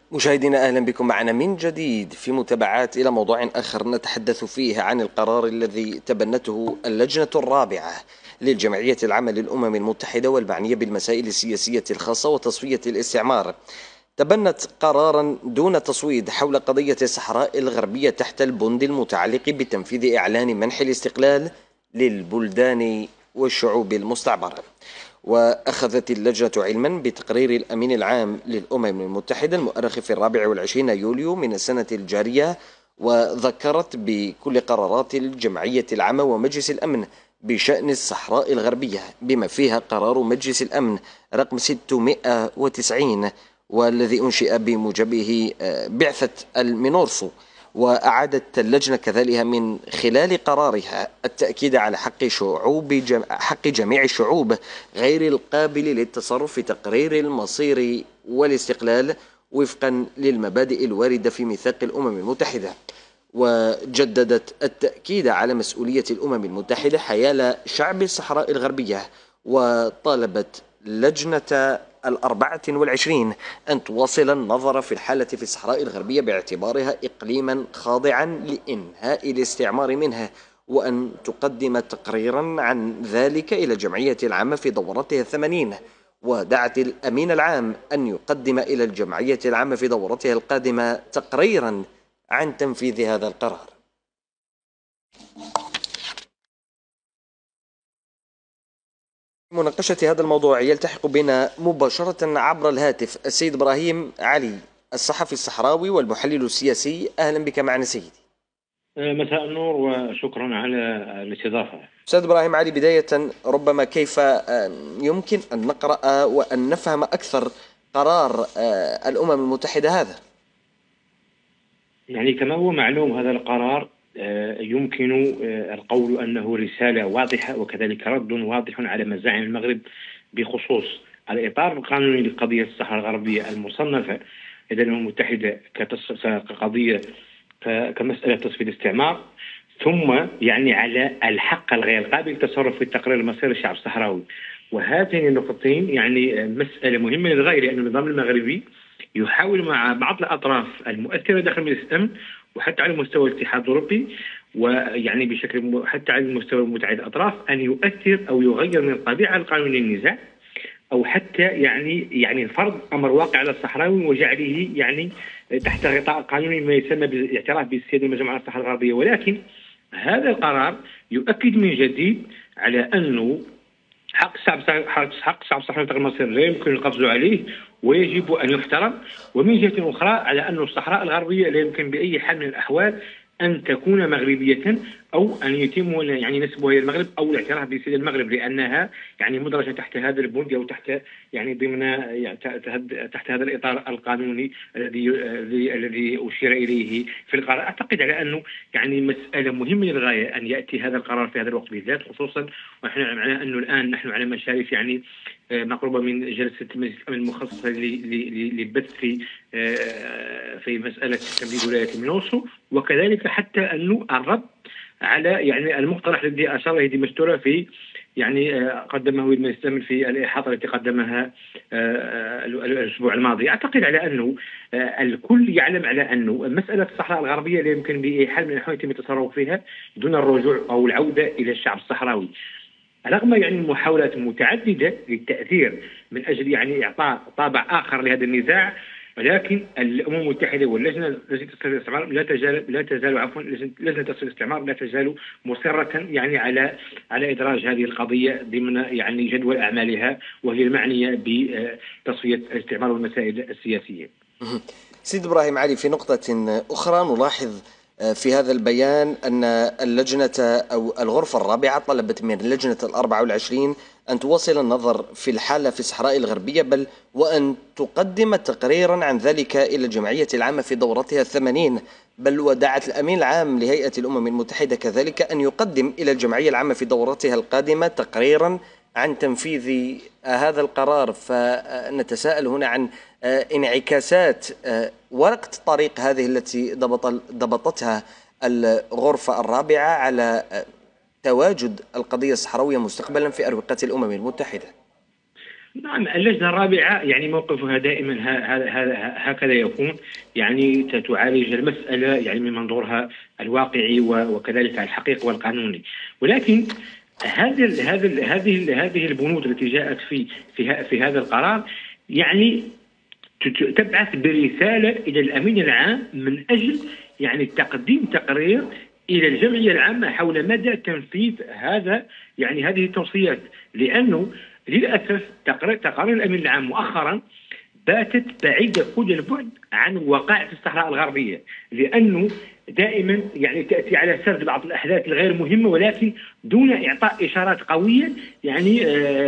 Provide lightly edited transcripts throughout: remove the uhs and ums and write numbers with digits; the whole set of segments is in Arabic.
مشاهدينا أهلا بكم معنا من جديد في متابعات إلى موضوع آخر نتحدث فيه عن القرار الذي تبنته اللجنة الرابعة للجمعية العامة للأمم المتحدة والمعنية بالمسائل السياسية الخاصة وتصفية الاستعمار. تبنت قرارا دون تصويت حول قضية الصحراء الغربية تحت البند المتعلق بتنفيذ إعلان منح الاستقلال للبلدان والشعوب المستعمرة. وأخذت اللجنة علما بتقرير الأمين العام للأمم المتحدة المؤرخ في 24 يوليو من السنة الجارية، وذكرت بكل قرارات الجمعية العامة ومجلس الأمن بشأن الصحراء الغربية، بما فيها قرار مجلس الأمن رقم 690 والذي أنشئ بموجبه بعثة المينورسو. وأعادت اللجنة كذلك من خلال قرارها التأكيد على حق جميع الشعوب غير القابل للتصرف في تقرير المصير والاستقلال وفقا للمبادئ الواردة في ميثاق الأمم المتحدة. وجددت التأكيد على مسؤولية الأمم المتحدة حيال شعب الصحراء الغربية، وطالبت لجنة 24 أن تواصل النظر في الحالة في الصحراء الغربية باعتبارها إقليما خاضعا لإنهاء الاستعمار منها، وأن تقدم تقريرا عن ذلك إلى الجمعية العامة في دورتها 80. ودعت الأمين العام أن يقدم إلى الجمعية العامة في دورتها القادمة تقريرا عن تنفيذ هذا القرار. مناقشة هذا الموضوع يلتحق بنا مباشرة عبر الهاتف السيد إبراهيم علي، الصحفي الصحراوي والمحلل السياسي. أهلا بك معنا سيدي. مساء النور وشكرا على الاستضافة. أستاذ إبراهيم علي، بداية ربما كيف يمكن أن نقرأ وأن نفهم أكثر قرار الأمم المتحدة هذا؟ يعني كما هو معلوم هذا القرار يمكن القول أنه رسالة واضحة وكذلك رد واضح على مزاعم المغرب بخصوص الإطار القانوني لقضية الصحراء الغربية المصنفة لدى الأمم المتحدة كقضية كمسألة تصفية الاستعمار، ثم يعني على الحق الغير قابل للتصرف في تقرير مصير الشعب الصحراوي. وهاتين النقطتين يعني مسألة مهمة للغاية، لأن النظام المغربي يحاول مع بعض الأطراف المؤثرة داخل مجلس الأمن وحتى على مستوى الاتحاد الأوروبي، ويعني بشكل حتى على المستوى متعدد الأطراف، أن يؤثر أو يغير من الطبيعة القانونية للنزاع، أو حتى يعني فرض أمر واقع على الصحراوي وجعله يعني تحت غطاء قانوني ما يسمى بالاعتراف بالسيادة المجموعة على الصحراء الغربية. ولكن هذا القرار يؤكد من جديد على أنه حق الشعب الصحراوي تقرير مصير لا يمكن القفز عليه ويجب أن يحترم. ومن جهة أخرى على أن الصحراء الغربية لا يمكن بأي حال من الأحوال أن تكون مغربية أو أن يتم يعني نسبها إلى المغرب أو الاعتراف بسيادة المغرب، لأنها يعني مدرجة تحت هذا البند أو تحت يعني ضمن يعني تحت هذا الإطار القانوني الذي أشير إليه في القرار. أعتقد على أنه يعني مسألة مهمة للغاية أن يأتي هذا القرار في هذا الوقت بالذات، خصوصا ونحن نعلم على أنه الآن نحن على مشارف يعني مقربة من جلسة مجلس الأمن المخصصة للبث في مسألة تمديد ولاية المينورسو، وكذلك حتى أنه الرد على يعني المقترح الذي أشار إليه ديمستورا في يعني قدمه مجلس الأمن في الإحاطة التي قدمها الأسبوع الماضي. أعتقد على أنه الكل يعلم على أنه مسألة الصحراء الغربية لا يمكن بأي حال من الأحوال يتم التصرف فيها دون الرجوع أو العودة إلى الشعب الصحراوي، رغم يعني محاولات متعددة للتأثير من أجل يعني إعطاء طابع آخر لهذا النزاع. ولكن الأمم المتحدة واللجنة لجنة تصفية الاستعمار لا تزال لجنة تصفية الاستعمار لا تزال مصرة يعني على إدراج هذه القضية ضمن يعني جدول أعمالها، وهي المعنية بتصفية الاستعمار والمسائل السياسية. سيد إبراهيم علي، في نقطة أخرى نلاحظ في هذا البيان أن اللجنة أو الغرفة الرابعة طلبت من اللجنة 24 أن تواصل النظر في الحالة في الصحراء الغربية، بل وأن تقدم تقريرا عن ذلك إلى الجمعية العامة في دورتها 80. بل ودعت الأمين العام لهيئة الأمم المتحدة كذلك أن يقدم إلى الجمعية العامة في دورتها القادمة تقريرا عن تنفيذ هذا القرار. فنتساءل هنا عن انعكاسات ورقة طريق هذه التي ضبطتها الغرفة الرابعة على تواجد القضية الصحراوية مستقبلا في أروقة الأمم المتحدة. نعم، اللجنة الرابعة يعني موقفها دائما هكذا يكون، يعني تعالج المسألة يعني من منظورها الواقعي وكذلك الحقيقي والقانوني. ولكن هذه البنود التي جاءت في هذا القرار يعني تبعث برسالة إلى الأمين العام من أجل يعني تقديم تقرير إلى الجمعية العامة حول مدى تنفيذ هذه التوصيات. لأنه للأسف تقارير الأمين العام مؤخرا باتت بعيدة كل البعد عن وقائع في الصحراء الغربية، لأنه دائما يعني تأتي على سرد بعض الأحداث الغير مهمة، ولكن دون إعطاء إشارات قوية يعني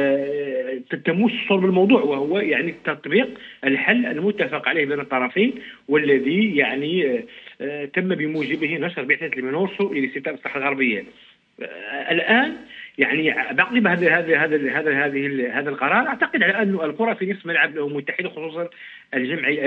تمس صلب الموضوع، وهو يعني تطبيق الحل المتفق عليه بين الطرفين، والذي يعني تم بموجبه نشر بعثة المينورسو لاستتاب الصحراء الغربية. الآن يعني بعقب هذا القرار، اعتقد على انه الكره في نصف ملعب الامم المتحده، خصوصا الجمعيه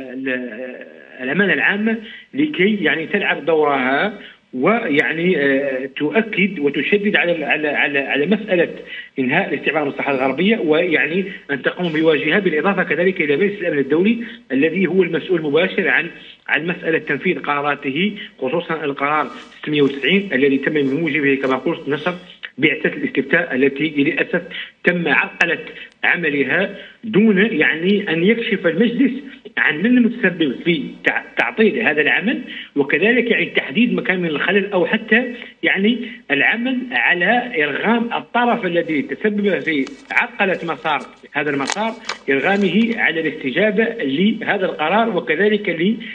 الامانه العامه، لكي يعني تلعب دورها ويعني تؤكد وتشدد على مساله انهاء الاستعمار من الصحراء الغربيه، ويعني ان تقوم بواجبها، بالاضافه كذلك الى مجلس الامن الدولي الذي هو المسؤول المباشر عن مساله تنفيذ قراراته، خصوصا القرار 690 الذي تم بموجبه كما قلت نشر بعثة الاستفتاء التي للأسف تم عرقلة عملها دون يعني أن يكشف المجلس عن من المتسبب في تعطيل هذا العمل، وكذلك يعني تحديد مكان من الخلل، أو حتى يعني العمل على إرغام الطرف الذي تسبب في عرقلة مسار هذا المسار، إرغامه على الاستجابة لهذا القرار، وكذلك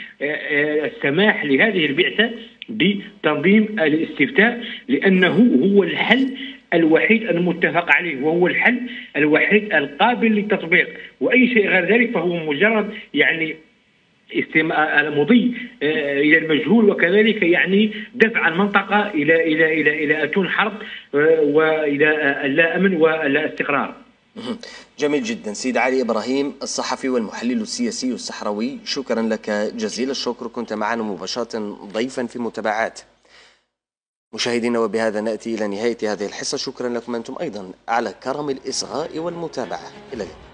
للسماح لهذه البعثة بتنظيم الاستفتاء، لأنه هو الحل الوحيد المتفق عليه، وهو الحل الوحيد القابل للتطبيق، وأي شيء غير ذلك فهو مجرد يعني المضي إلى المجهول، وكذلك يعني دفع المنطقة إلى أتون حرب وإلى اللا أمن ولا استقرار. جميل جدا. سيد علي إبراهيم، الصحفي والمحلل السياسي الصحراوي، شكرا لك جزيل الشكر، كنت معنا مباشرة ضيفا في متابعات. مشاهدينا، وبهذا نأتي إلى نهاية هذه الحصة. شكرا لكم أنتم أيضا على كرم الإصغاء والمتابعة. إلى اللقاء.